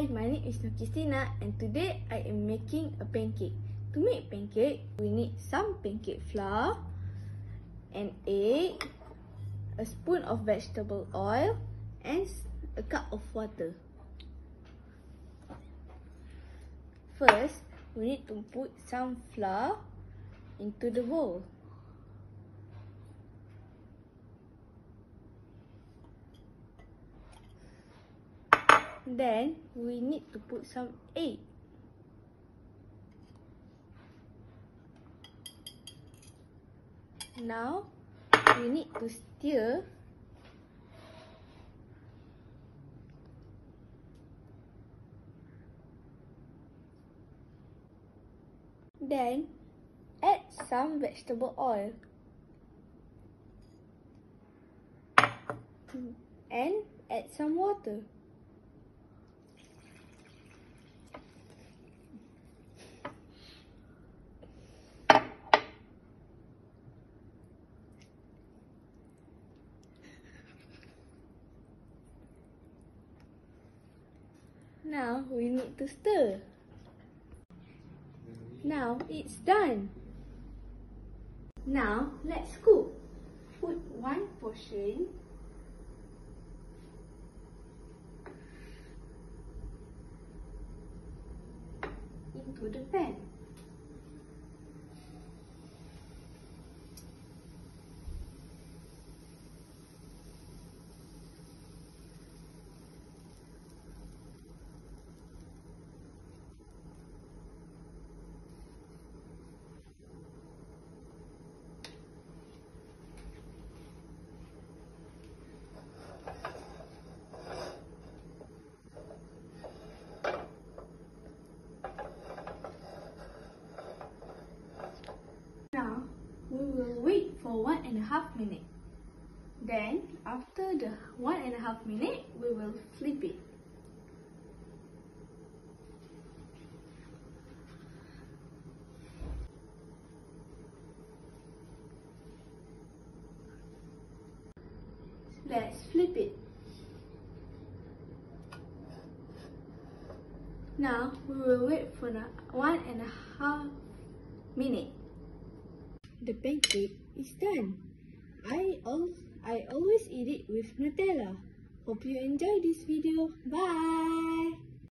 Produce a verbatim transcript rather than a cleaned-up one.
Hi, my name is Nur Qistina and today I am making a pancake. To make pancake, we need some pancake flour, an egg, a spoon of vegetable oil and a cup of water. First, we need to put some flour into the bowl. Then, we need to put some egg. Now, we need to stir. Then, add some vegetable oil. And add some water. Now we need to stir. Now it's done. Now let's cook. Put one portion into the pan. Now, we will wait for one and a half minute. Then, after the one and a half minute, we will flip it. Let's flip it. Now, we will wait for the one and a half minute. The pancake is done. I, al I always eat it with Nutella. Hope you enjoy this video. Bye!